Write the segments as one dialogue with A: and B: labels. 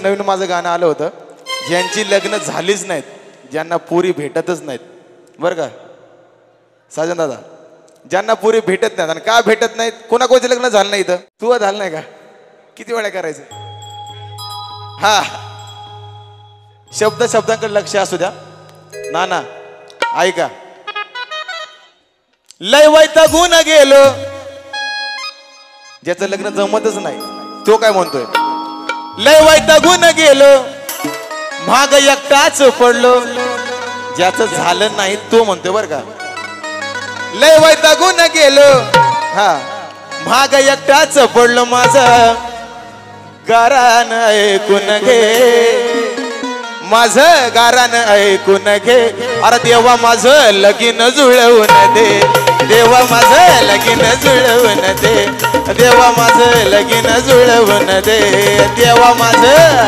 A: नवीन माझं गाणं आलं होतं, ज्यांची लग्न झालीच नाहीत, ज्यांना पुरी भेटतच नाहीत, बरं का साजन दादा, ज्यांना पुरी भेटत नाहीत. आणि का भेटत नाहीत? कोणाकोणाचे लग्न झालं नाही इथं? तू झालं नाही का? किती वेळा करायचं? हा, शब्दांकडे लक्ष असू द्या. ना ऐका, लय वैतागून गेलो, ज्याचं लग्न जमतच नाही तो काय म्हणतोय? लय वैतागून गेलो, महाग एकटाच पडलो, ज्याचं झालं नाही तो म्हणतोय बरं का. लय वैतागून गेलो, हा, महाग एकटाच पडलो, माझं गारान ऐकून घे, माझं गारान ऐकून घे. अरे देवा माझं लगीन जुळवून दे, देवा माझं लगीन जुळवून दे, देवा माझं लगीन जुळवून दे, देवा माझं.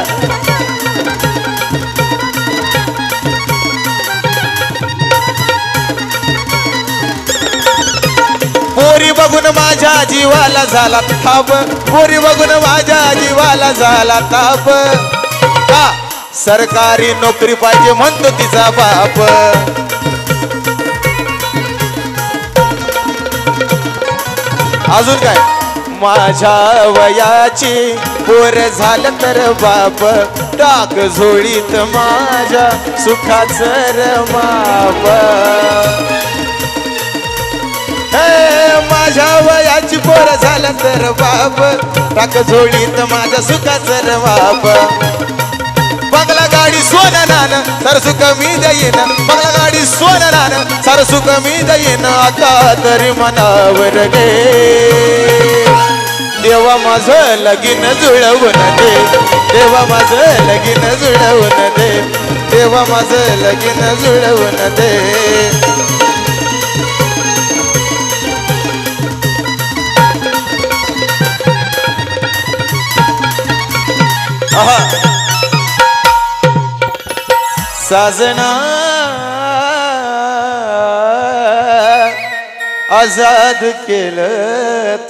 A: पोरी बघून माझ्या जीवाला झाला ताप, पोरी बघून माझ्या जीवाला झाला ताप. का सरकारी नोकरी पाहिजे म्हणतो तिचा बाप. अजून काय? माझ्या वयाची पोर झालं तर बाप, टाक झोळीत माझ्या सुखाचं माप. माझ्या वयाची पोर झालं तर बाप, टाक झोळीत माझ्या सुखाचं माप. बंगला गाडी सोनं नान सर सुख मी देईन, बंगला गाडी सोनं नान सर सुख मी देईन, आता तरी मनावर घे. देवा माझं लगीन जुळवून दे, देवा माझं लगीन जुळवून दे, देवा माझं लगीन जुळवून दे. साजना आजाद केलं